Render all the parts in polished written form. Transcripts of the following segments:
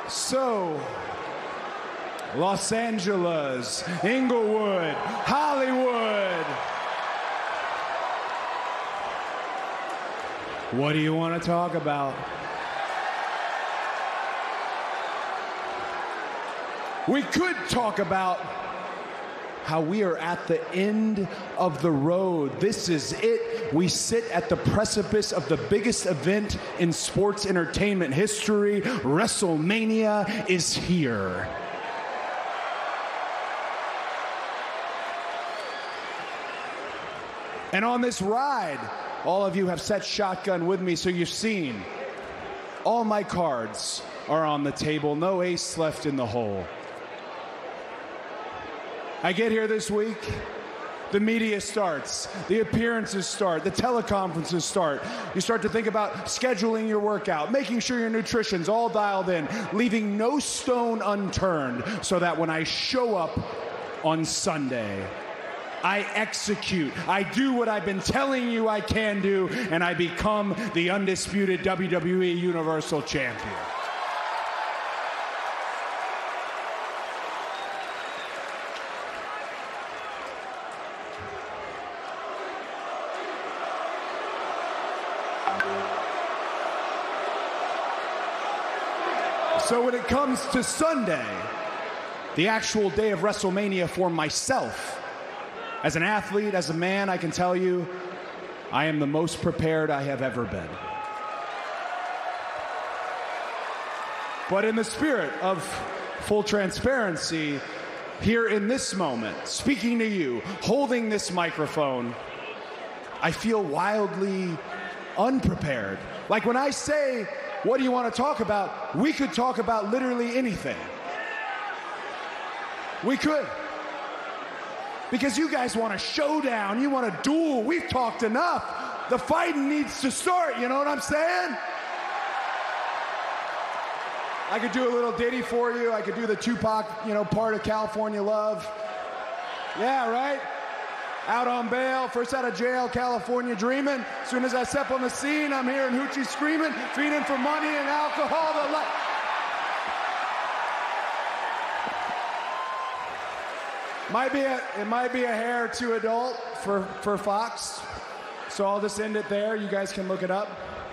So, Los Angeles, Inglewood, Hollywood. What do you want to talk about? We could talk about how we are at the end of the road. This is it. We sit at the precipice of the biggest event in sports entertainment history. WrestleMania is here. And on this ride, all of you have set shotgun with me, so you've seen all my cards are on the table. No ace left in the hole. I get here this week, the media starts, the appearances start, the teleconferences start. You start to think about scheduling your workout, making sure your nutrition's all dialed in, leaving no stone unturned so that when I show up on Sunday, I execute. I do what I've been telling you I can do, and I become the undisputed WWE Universal Champion. So when it comes to Sunday, the actual day of WrestleMania for myself, as an athlete, as a man, I can tell you, I am the most prepared I have ever been. But in the spirit of full transparency, here in this moment, speaking to you, holding this microphone, I feel wildly unprepared. Like when I say, what do you want to talk about? We could talk about literally anything. We could. Because you guys want a showdown, you want a duel. We've talked enough. The fighting needs to start, you know what I'm saying? I could do a little ditty for you. I could do the Tupac, part of California Love. Yeah, right? Out on bail, first out of jail, California dreaming. As soon as I step on the scene, I'm hearing hoochie screaming, feeding for money and alcohol. It might be a hair too adult for Fox, so I'll just end it there. You guys can look it up.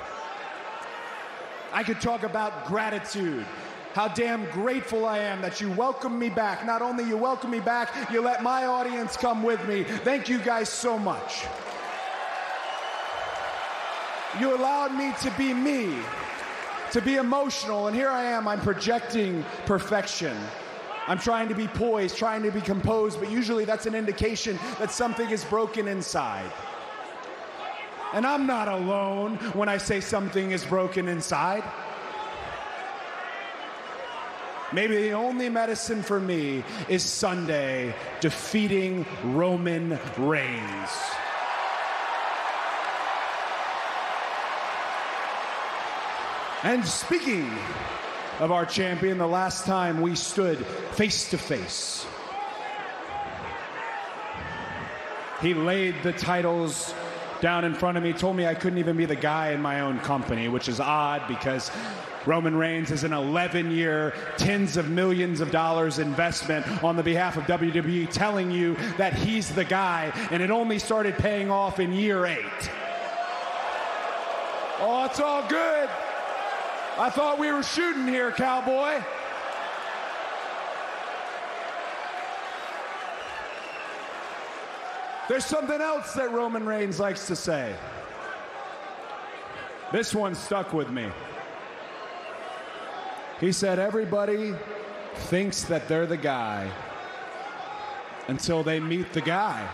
I could talk about gratitude. How damn grateful I am that you welcome me back. Not only you welcome me back, you let my audience come with me. Thank you guys so much. You allowed me to be me, to be emotional, and here I am, I'm projecting perfection. I'm trying to be poised, trying to be composed, but usually that's an indication that something is broken inside. And I'm not alone when I say something is broken inside. Maybe the only medicine for me is Sunday defeating Roman Reigns. And speaking of our champion, the last time we stood face to face, he laid the titles down in front of me, told me I couldn't even be the guy in my own company, which is odd because Roman Reigns is an 11-year, tens of millions of dollars investment on the behalf of WWE, telling you that he's the guy, and it only started paying off in year 8. Oh, it's all good. I thought we were shooting here, cowboy. There's something else that Roman Reigns likes to say. This one stuck with me. He said, everybody thinks that they're the guy until they meet the guy.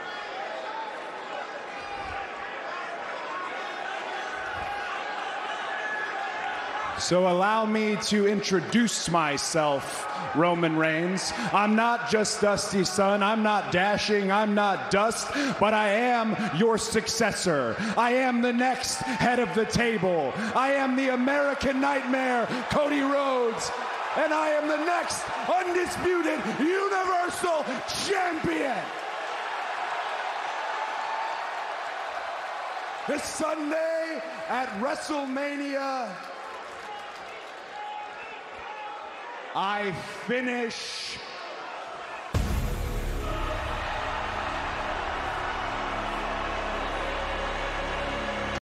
So allow me to introduce myself, Roman Reigns. I'm not just Dusty's son. I'm not dashing. I'm not dust. But I am your successor. I am the next head of the table. I am the American Nightmare, Cody Rhodes. And I am the next undisputed Universal Champion. This Sunday at WrestleMania, I finish